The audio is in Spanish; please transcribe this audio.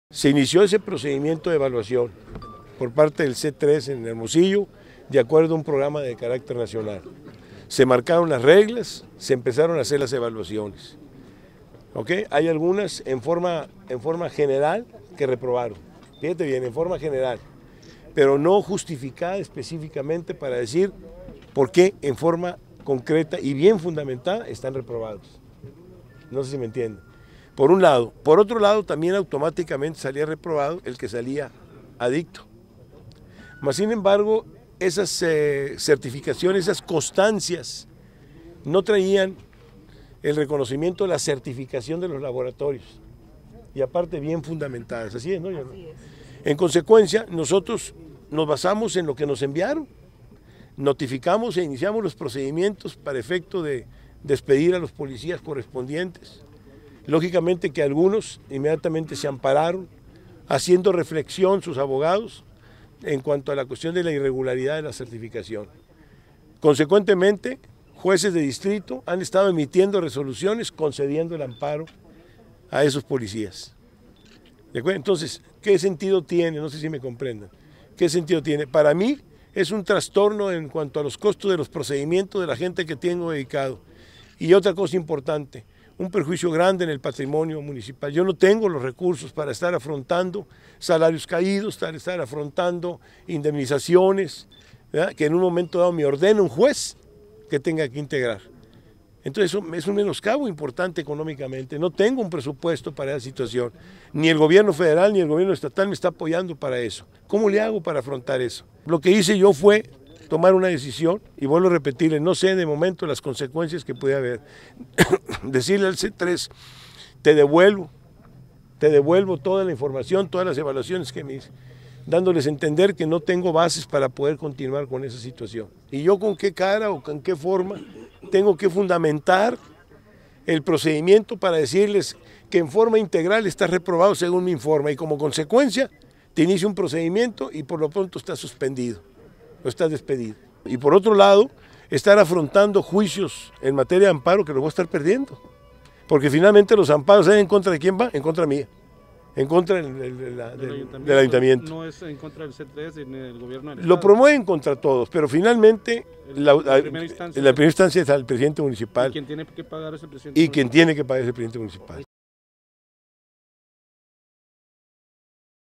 Se inició ese procedimiento de evaluación por parte del C3 en Hermosillo, de acuerdo a un programa de carácter nacional. Se marcaron las reglas, se empezaron a hacer las evaluaciones. ¿Okay? Hay algunas en forma general que reprobaron. Fíjate bien, en forma general, pero no justificada específicamente para decir por qué en forma concreta y bien fundamentada están reprobados. No sé si me entienden. Por un lado. Por otro lado, también automáticamente salía reprobado el que salía adicto. Mas, sin embargo, esas certificaciones, esas constancias, no traían el reconocimiento de la certificación de los laboratorios. Y aparte bien fundamentadas. Así es, ¿no? Así es. En consecuencia, nosotros nos basamos en lo que nos enviaron, notificamos e iniciamos los procedimientos para efecto de despedir a los policías correspondientes. Lógicamente que algunos inmediatamente se ampararon, haciendo reflexión sus abogados en cuanto a la cuestión de la irregularidad de la certificación. Consecuentemente, jueces de distrito han estado emitiendo resoluciones concediendo el amparo a esos policías. ¿De acuerdo? Entonces, ¿qué sentido tiene? No sé si me comprendan. ¿Qué sentido tiene? Para mí es un trastorno en cuanto a los costos de los procedimientos de la gente que tengo dedicado. Y otra cosa importante, un perjuicio grande en el patrimonio municipal. Yo no tengo los recursos para estar afrontando salarios caídos, para estar afrontando indemnizaciones, ¿verdad? Que en un momento dado me ordena un juez que tenga que integrar. Entonces eso es un menoscabo importante económicamente. No tengo un presupuesto para esa situación. Ni el gobierno federal ni el gobierno estatal me está apoyando para eso. ¿Cómo le hago para afrontar eso? Lo que hice yo fue tomar una decisión, y vuelvo a repetirle, no sé de momento las consecuencias que puede haber. Decirle al C3, te devuelvo toda la información, todas las evaluaciones que me hice, dándoles a entender que no tengo bases para poder continuar con esa situación. Y yo con qué cara o con qué forma tengo que fundamentar el procedimiento para decirles que en forma integral está reprobado según mi informe, y como consecuencia te inicia un procedimiento y por lo pronto está suspendido. O estás despedido. Y por otro lado, estar afrontando juicios en materia de amparo que lo voy a estar perdiendo. Porque finalmente los amparos, ¿saben en contra de quién va? En contra mía. En contra del ayuntamiento. No es en contra del C3 ni del gobierno del Lo Estado. promueven contra todos, pero finalmente En la primera instancia es el presidente municipal. Y quien tiene que pagar es el presidente municipal.